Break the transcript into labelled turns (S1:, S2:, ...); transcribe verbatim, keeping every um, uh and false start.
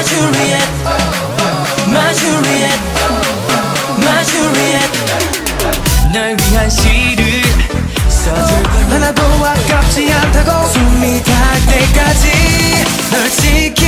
S1: My Juliette, my Juliette, my Juliette. 널 위한 시를 써줄 하나도 아깝지 않다고 숨이 닿을 때까지 널 지키